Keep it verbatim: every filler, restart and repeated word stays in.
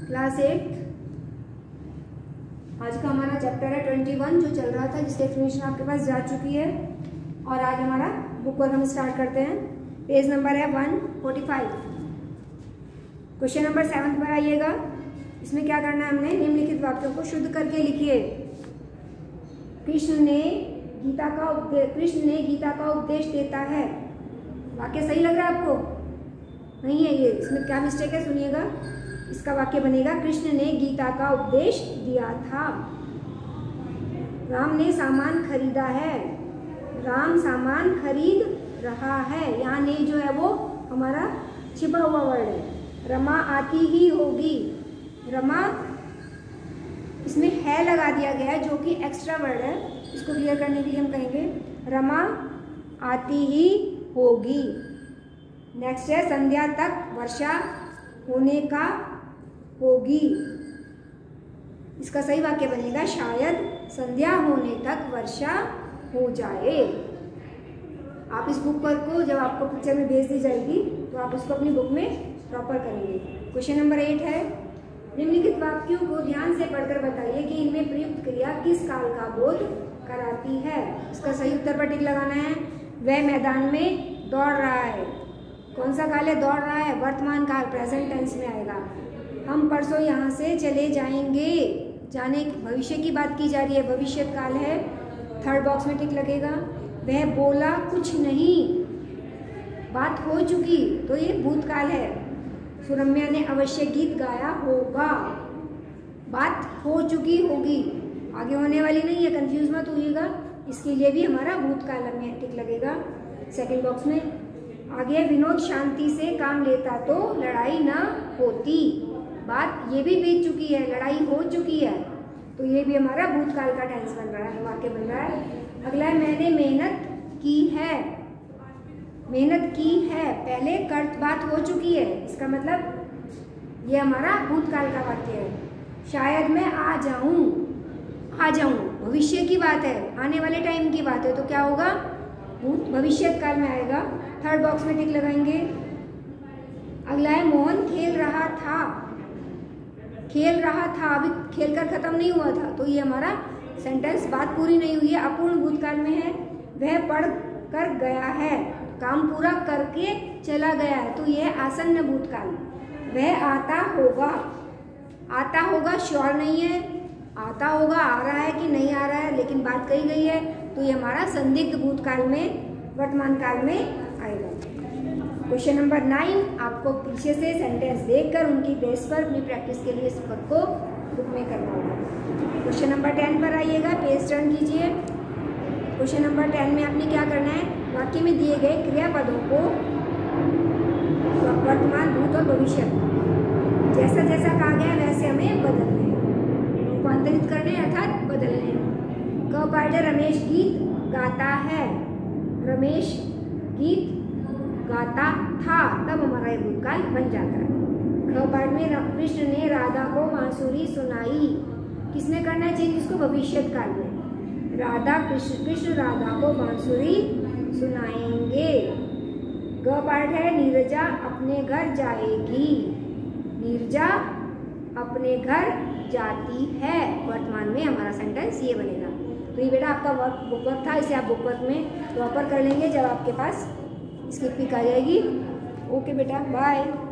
Class eight. आज का हमारा चैप्टर है ट्वेंटी वन जो चल रहा था, जिसकी एक्सप्लेनेशन आपके पास जा चुकी है। और आज हमारा बुक वर्क हम स्टार्ट करते हैं। पेज नंबर है one forty five. Question number seven पर आइएगा। इसमें क्या करना है, हमने निम्नलिखित वाक्यों को शुद्ध करके लिखिए। कृष्ण ने गीता का उपदेश कृष्ण ने गीता का उपदेश देता है। वाक्य सही लग रहा है आपको? नहीं है ये, इसमें क्या मिस्टेक है सुनिएगा। इसका वाक्य बनेगा कृष्ण ने गीता का उपदेश दिया था। राम ने सामान खरीदा है। राम सामान खरीद रहा है। यहाँ ने जो है वो हमारा छिपा हुआ वर्ड है। रमा आती ही होगी। रमा इसमें है लगा दिया गया है जो कि एक्स्ट्रा वर्ड है। इसको क्लियर करने के लिए हम कहेंगे रमा आती ही होगी। नेक्स्ट है संध्या तक वर्षा होने का होगी। इसका सही वाक्य बनेगा शायद संध्या होने तक वर्षा हो जाए। आप इस बुक पर को जब आपको पिक्चर में भेज दी जाएगी तो आप उसको अपनी बुक में प्रॉपर करेंगे। क्वेश्चन नंबर एट है, निम्नलिखित वाक्यों को ध्यान से पढ़कर बताइए कि इनमें प्रयुक्त क्रिया किस काल का बोध कराती है। इसका सही उत्तर पर टिक लगाना है। वह मैदान में दौड़ रहा है। कौन सा काल है? दौड़ रहा है, वर्तमान काल, प्रेजेंट टेंस में आएगा। हम परसों यहाँ से चले जाएंगे। जाने भविष्य की बात की जा रही है, भविष्य काल है। थर्ड बॉक्स में टिक लगेगा। वह बोला कुछ नहीं, बात हो चुकी, तो ये भूतकाल है। सुरम्या ने अवश्य गीत गाया होगा। बात हो चुकी होगी, आगे होने वाली नहीं है, कंफ्यूज मत होइएगा। इसके लिए भी हमारा भूतकाल में टिक लगेगा सेकंड बॉक्स में। आगे विनोद शांति से काम लेता तो लड़ाई ना होती। बात ये भी बीत चुकी है, लड़ाई हो चुकी है, तो ये भी हमारा भूतकाल का टेंस बन रहा है, वाक्य बन रहा है। अगला है मैंने मेहनत की है। मेहनत की है, पहले कर्त बात हो चुकी है, इसका मतलब ये हमारा भूतकाल का वाक्य है। शायद मैं आ जाऊं, आ जाऊं भविष्य की बात है, आने वाले टाइम की बात है, तो क्या होगा? भूत भविष्य काल में आएगा। थर्ड बॉक्स में टिक लगाएंगे। अगला है मोहन खेल रहा था। खेल रहा था, अभी खेलकर खत्म नहीं हुआ था, तो ये हमारा सेंटेंस बात पूरी नहीं हुई है, अपूर्ण भूतकाल में है। वह पढ़ कर गया है, काम पूरा करके चला गया है, तो यह आसन्न भूतकाल। वह आता होगा, आता होगा श्योर नहीं है, आता होगा आ रहा है कि नहीं आ रहा है, लेकिन बात कही गई है, तो ये हमारा संदिग्ध भूतकाल में, वर्तमान काल में आएगा। क्वेश्चन नंबर नाइन, आपको पीछे से सेंटेंस देखकर उनकी बेस पर अपनी प्रैक्टिस के लिए इस पद को बुक में करना होगा। क्वेश्चन नंबर टेन पर आइएगा, पेज टर्न कीजिए। क्वेश्चन नंबर टेन में आपने क्या करना है, वाक्य में दिए गए क्रियापदों को वर्तमान, भूत और भविष्य जैसा जैसा कहा गया वैसे हमें बदलने हैं, रूपांतरित करने अर्थात बदलने हैं। क पार्ट है रमेश गीत गाता है। रमेश गीत गाता था, तब हमारा ये भूतकाल बन जाता है। ख पार्ट में कृष्ण ने राधा को बांसुरी सुनाई। किसने करना है चेंज इसको? भविष्य काल में। राधा कृष्ण कृष्ण राधा को बांसुरी सुनाएंगे। ग पार्ट है नीरजा अपने घर जाएगी। नीरजा अपने घर जाती है, वर्तमान में हमारा सेंटेंस ये बनेगा। तो ये बेटा आपका वर्क बुक वर्क था, इसे आप बुक वर्क में प्रॉपर कर लेंगे जब आपके पास इसकी पिक आ जाएगी। ओके बेटा, बाय।